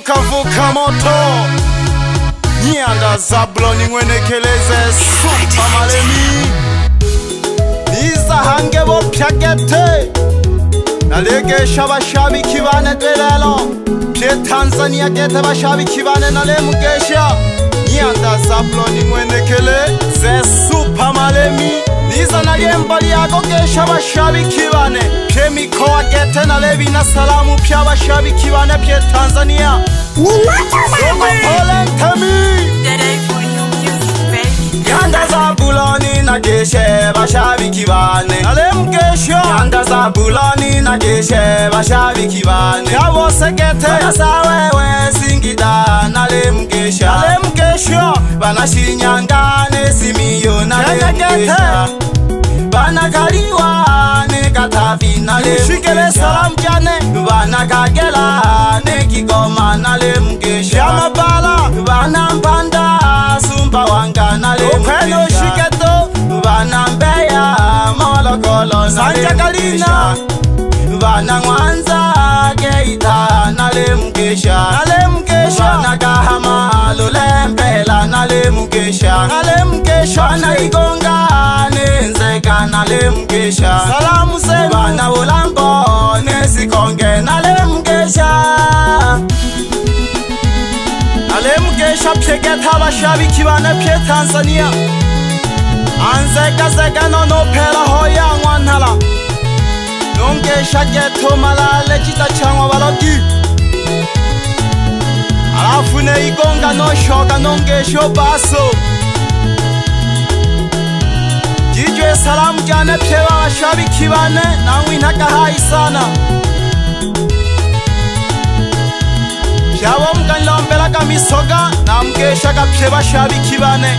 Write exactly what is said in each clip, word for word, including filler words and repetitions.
kavuka moto Nyanda Zabloni mwenekeleze Supa Malemi Niza hange bo pyagete Nalegesha abashabiki bane delelo Pye Tanzania gete bashabiki bane nalemugesha Nyanda Zabloni mwenekeleze Supa Malemi Niza naliembali yago gesha abashabiki bane Pye mikoa gete nalebi na salamu pya abashabiki bane pye Tanzania Sogo pole ntemi Nyanda Zabloni na geshe bashabiki bane Nalemugesha Nyanda Zabloni na geshe bashabiki bane Yabo segete Banasawewe Singida nalemugesha Nalemugesha Banashinyanga Nesimiyo nalemugesha Banakaliwa ne Katavi nalemugesha salam jane Banakagela ne Kigoma nalemugesha Yamabala Banampanda Sumba wanga nalemugesha Banambeya Molokolo nalemugesha Banamwanza Geita nalemugesha Banagahama Lulembela nalemugesha Banaigonga Nenzeka nalemugesha Salamu zenu Bana ulambo Nesikonge nalemugesha Nalemugesha Pyegeta abashabiki bane pye Tanzania Anzeka zeka nono pera hoya ngwanhala Nongesha geto malale chita changwa balogi Alafu ne igonga no shoga nongesho baso Jijwe salamu jane pye abashabiki bane Nangwintaka hayi sana Pyabo mganlombela kamisoga Namgesha pye bashabiki bane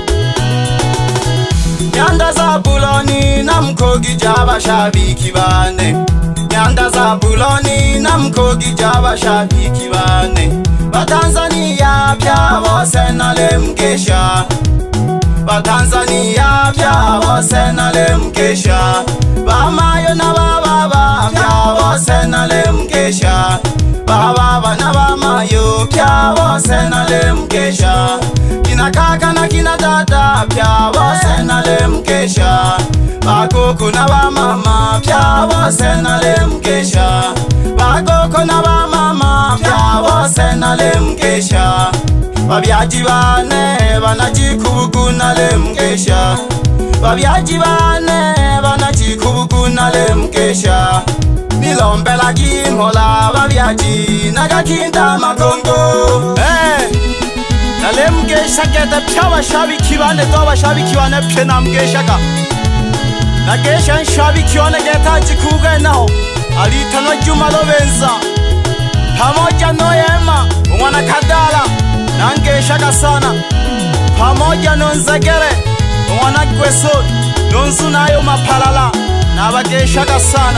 Nyanda Zabloni namkogi jaba shabiki bane Nyanda Zabloni namkogi jaba shabiki bane Batanzania pya bose nalemugesha Batanzania pya bose nalemugesha Bamayo na bababa pya bose nalemugesha Bababa na bamayo pya bose nalemugesha Kina kaka na kina dada pya bose nalemugesha Bakoko na bamama pya bose nalemugesha Bakoko na bamama pya bose nalemugesha Babyaji bane banachikubuku nalemugesha Babyaji bane banachikubuku nalemugesha Nilombela kimhola babyaji nagakinda makongo Hey! Nalemugesha gete pya abashabiki bane to abashabiki bane pye namgeshaga Nagesha nshabiki one geta chikuge naho Alitanwa Juma Lobenza Pamoja no Yema Mwana Kadala Nangeshaga sana Pamoja no Nzegere Mwana Kweso Nonzu nayo mapalala Nabageshaga sana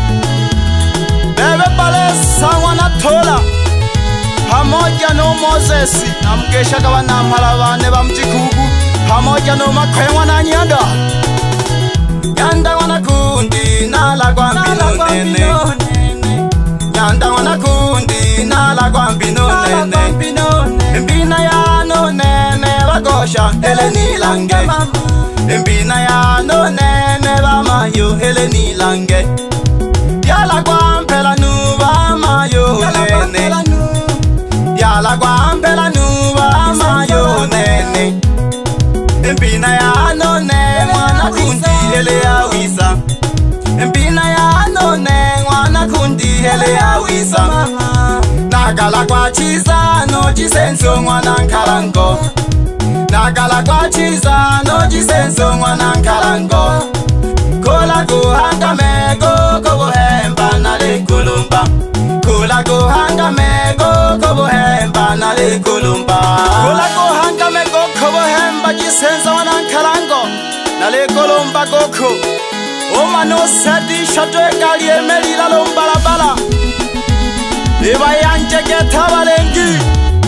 Bebe Balesa Mwana Tola Pamoja no Moses Namgeshaga wanampala bane bamjikugu Pamoja no Makwe na Nyanda Nyanda wanakundi nalagwa mbino nene Nyanda wanakundi nalagwa mbino nene Mbina ya no nene bagosha hele nilange Mbina ya no nene bamayo hele nilange Yalagwa mpela nuba mayo nene Yalagwa mpela nuba mayo nene Mbina ya no nene wanakundi hele ya wisa Mbina ya no nene wanakundi hele ya wisa Nagala kwa chiza no jisenso mwana nkalango Nagala kwa chiza no jisenso mwana nkalango Kola kuhanga mego kobohemba nale kulumba Kola kuhanga mego kobohemba nale kulumba Kola kuhanga mego kobohemba jisenso mwana nkalango Nale kulumba goko Oma no sedi shatwe gali emeli la lomba la bala Eba yanje geta balengi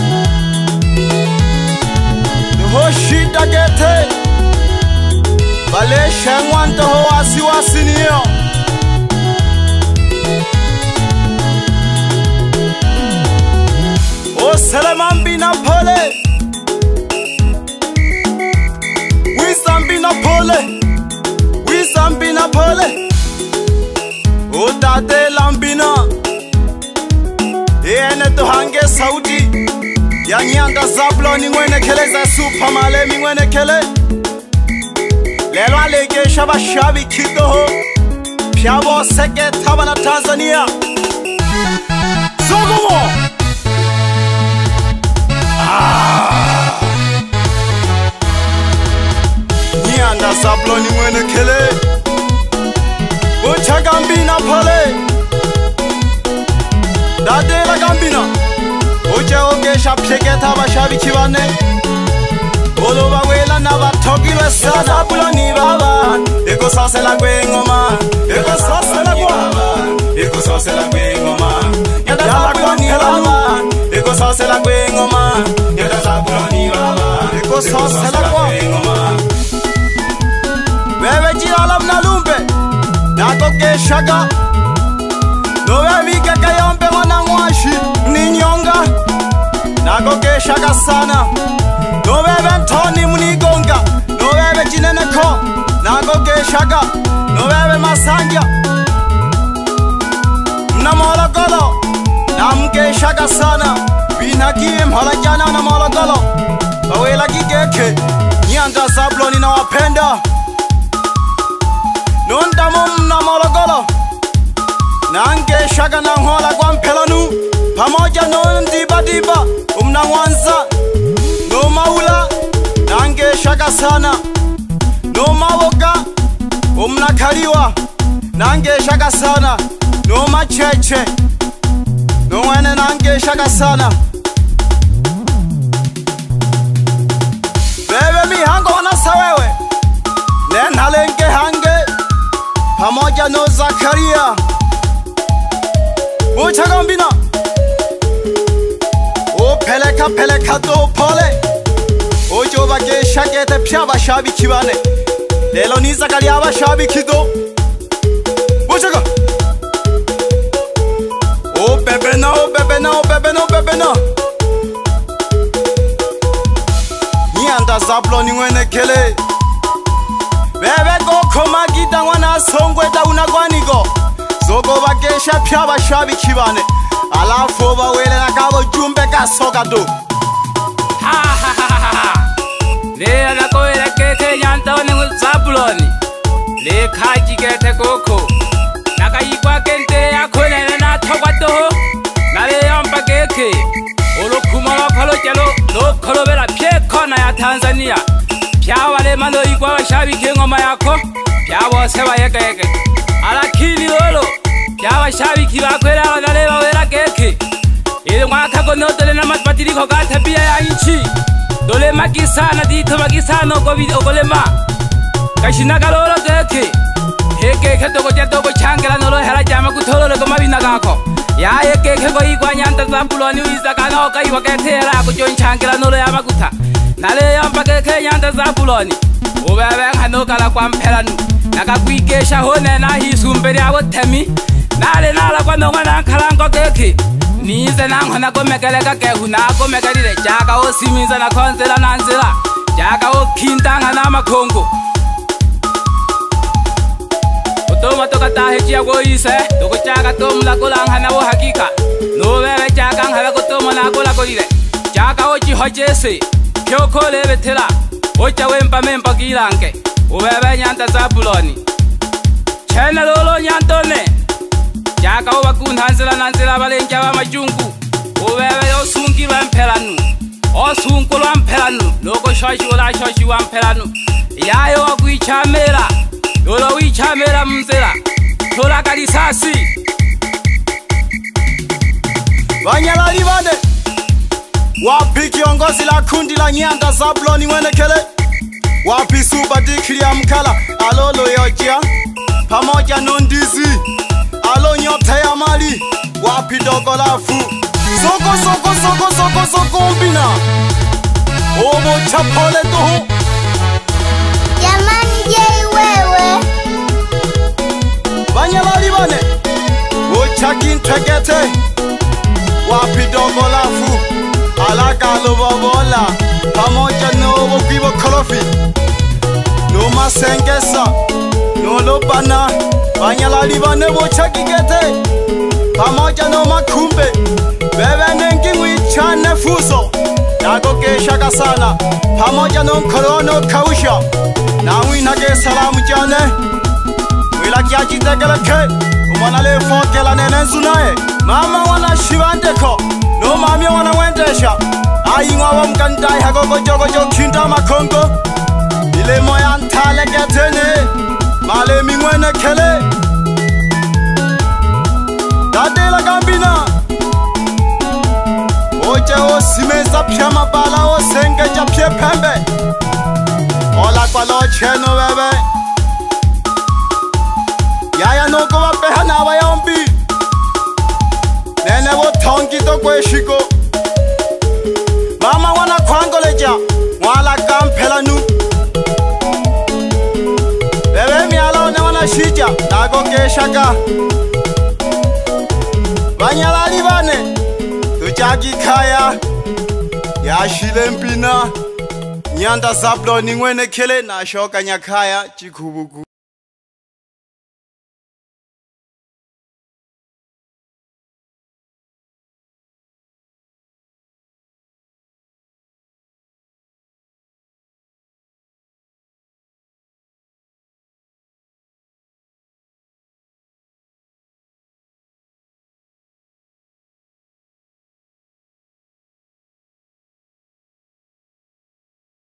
Hoshida gete Bale shengwante ho wasi wasi niyo ya Nyanda Zabloni ngwene kele za super male mi ngwene kele lelo aleke shaba shabi kidoho pyabo seke tabana Tanzania Zogo ah Nyanda Zabloni ngwene kele Ucha Gambina pale Dade la Gambina Uche oge shapsheketa bashabi kibane Olo bawela na batogilwe sana Zabloni baba Eko sase la kwe ngoma Eko sase la kwa Eko sase la kwe ngoma Nyanda Zabloni baba Eko sase la kwe ngoma Nyanda Zabloni baba Eko sase la kwa Bebe jira lam na lumpe Nako ke shaga Nowe mika kayompe wana mwashi Ninyonga Nako ke shaga sana Nowe bentoni munigonga Nowe be jinene ko Nako ke shaga Nowe be masanja Mna mola golo Namke shaga sana Binakie mhala jana na mola golo Bawela gigeke Nyanda Zabloni na wapenda Nonda mumna mologolo Nange shaga na ngola kwa mpelanu Pamoja no ndiba diba Umna wanza No maula Nange shaga sana No mawoga Umna kariwa Nange shaga sana No macheche No wene nange shaga sana Bebe mi hango wana sawewe Nen halenge hange Pamoja no Zakaria Ucha Gambina O peleka peleka do pole Ojo bage shagete pyaba shabi kibane Lelo ni Zakaria ba shabi kido Ucha ga O bebe na o bebe na o bebe na o bebe na Nyanda Zabloni ngwene kele Bebe go koma gida wana songwe da unakwanigo Zogo bagesha pyaba shabi kibane Alafu bawele na kabo jumbe kasoka do Ha ha ha ha ha Le na koele kete Nyanda Zabloni Le kaji kete koko Naka yikwa kente ya kwenene na togwa toho Nale yamba keke Olo kumala palo jalo Lo kolobela pye kona ya Tanzania Pyawa le mando yikwa washabi kengoma yako Pyawa sewa yeke yeke Alakini lolo Pyawa shabi kiba kwela wadalewa wela keke Ile mwaka kono dole na matpatiriko gata pia ya inchi Dole makisana dito makisana ogolema Kashinaga lolo keke Heke ke toko ja toko changela nolo hela jama kutolo lego mabina gako Ya heke ke go yikwa Nyanda Zabloni wizakana oka iwa kete hela kujon changela nolo ya makuta Nale yamba keke Nyanda Zabloni Ubebe ngano kala kwa mpelanu Naka kuikesha hone na hisumberi awo temi Nale nala kwa nonga na nkalango keke Nize na ngona komekele kakehu na komekelile Jaka o simiza na konsela na nzila Jaka o kintanga na makongo Otoma toka tahe chia go ise Toko chaka tomla kolang na wo hakika Nubebe chaka nghala kotomo na kola kolile Jaka o jihojese Kyoko lebe tela Ocha wempa mempa kilanke Ubebe Nyanda Zabloni Chena lolo nyantone Jaka oba kunhansela nansela balenja wa majungu Ubebe osungi wa mpelanu Osungu wa mpelanu Loko shoshi wala shoshi wa mpelanu Yayo wa kuichamela Lolo wichamela mzela Tola karisasi Wanyalali bande Wapi kiongozi la kundi la Nyanda Zabloni ngwene kele Wapi suba dikiri ya mkala Alolo yojia Pamoja nondizi Alo nyote ya mali Wapi dogo lafu Soko soko soko soko soko mbina Obo chapole toho Jamani jei wewe Wanyalali bane Uchakin tegete Wapi dogo lafu Alaka lubabola Pamoja no wakibo kolofi No masengesa No lopana Wanyalali bane Uchakigete Pamoja no makumbe Bebe nengi wichane fuso nako keshaka sana pamoja nonkolono kausha na winage salamu jane wila kiajidegeleke umwana lefokela nene nzunaye mama wana shivandeko no mamia wana wendesha ayingwa wa mkandai hagogo jogo jogo kinta makongo ile moya ntale getene male mingwene kele dadela gambina oje o simeza pya mabala o senge ja pye pembe ola kwa lo cheno bebe yaya no ko wa pe hana wa yombi nene wo tongi to kweshiko mama wana kwangoleja wala kamphela nu bebe miala ne wana shija nago keshaka banyalali bane tujagi kaya yashile mpina nyanda Zabloni ngwene kele na shoka nyakaya chikubugu